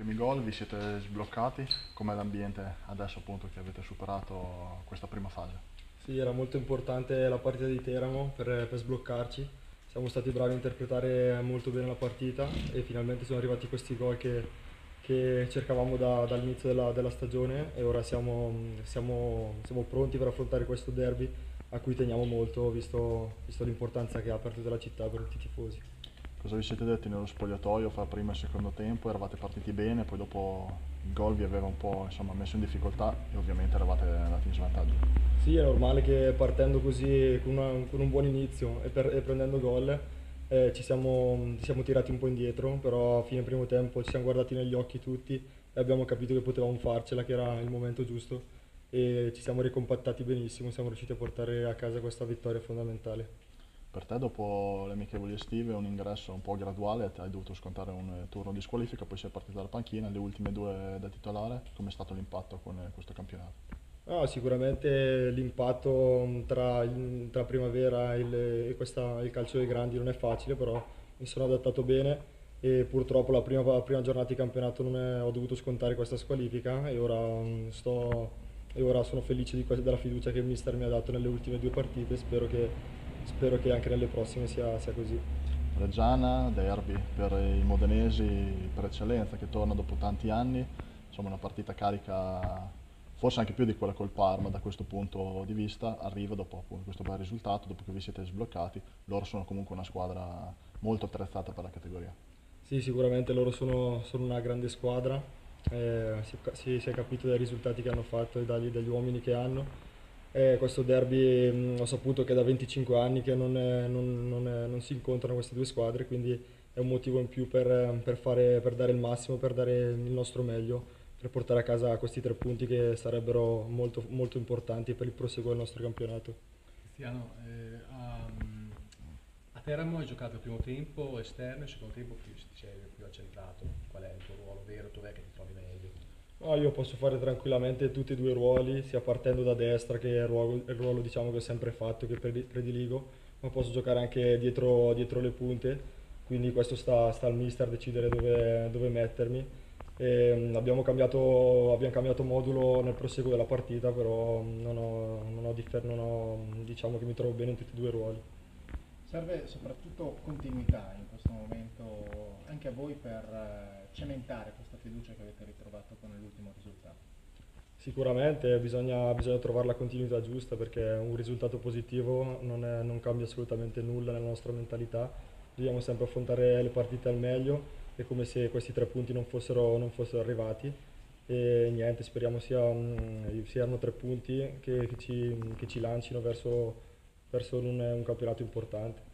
primi gol, vi siete sbloccati, com'è l'ambiente adesso appunto che avete superato questa prima fase? Sì, era molto importante la partita di Teramo per sbloccarci. Siamo stati bravi a interpretare molto bene la partita e finalmente sono arrivati questi gol che cercavamo dall'inizio della stagione e ora siamo pronti per affrontare questo derby a cui teniamo molto, visto l'importanza che ha per tutta la città e per tutti i tifosi. Cosa vi siete detti nello spogliatoio fra primo e secondo tempo? Eravate partiti bene, poi dopo il gol vi aveva un po' insomma, messo in difficoltà e ovviamente eravate andati in svantaggio. Sì, è normale che partendo così con un buon inizio e prendendo gol ci siamo tirati un po' indietro, però a fine primo tempo ci siamo guardati negli occhi tutti e abbiamo capito che potevamo farcela, che era il momento giusto e ci siamo ricompattati benissimo, siamo riusciti a portare a casa questa vittoria fondamentale. Per te dopo le amichevoli estive un ingresso un po' graduale, hai dovuto scontare un turno di squalifica, poi sei partito dalla panchina, le ultime due da titolare, com'è stato l'impatto con questo campionato? No, sicuramente l'impatto tra primavera il calcio dei grandi non è facile, però mi sono adattato bene e purtroppo la prima giornata di campionato ho dovuto scontare questa squalifica e ora sono felice della fiducia che il mister mi ha dato nelle ultime due partite, spero che anche nelle prossime sia così. Reggiana, derby per i modenesi per eccellenza che torna dopo tanti anni, insomma una partita carica forse anche più di quella col Parma da questo punto di vista, arriva dopo appunto questo bel risultato, dopo che vi siete sbloccati, loro sono comunque una squadra molto attrezzata per la categoria. Sì, sicuramente sono una grande squadra, si è capito dai risultati che hanno fatto e dagli uomini che hanno. Questo derby ho saputo che da 25 anni che non si incontrano queste due squadre, quindi è un motivo in più per dare il massimo, per dare il nostro meglio, per portare a casa questi tre punti che sarebbero molto importanti per il proseguo del nostro campionato. Cristiano, a Teramo hai giocato il primo tempo esterno e il secondo tempo ti sei più accentrato. Qual è il tuo ruolo vero? Dov'è che ti trovi meglio? No, io posso fare tranquillamente tutti e due i ruoli, sia partendo da destra, che è il ruolo diciamo, che ho sempre fatto, che prediligo, ma posso giocare anche dietro le punte, quindi questo sta al mister decidere dove mettermi. Abbiamo cambiato modulo nel proseguo della partita, però diciamo che mi trovo bene in tutti e due i ruoli. Serve soprattutto continuità in questo momento anche a voi per cementare questa fiducia che avete ritrovato con l'ultimo risultato. Sicuramente bisogna trovare la continuità giusta perché un risultato positivo non cambia assolutamente nulla nella nostra mentalità. Dobbiamo sempre affrontare le partite al meglio, è come se questi tre punti non fossero arrivati e niente, speriamo siano tre punti che ci lancino verso un campionato importante.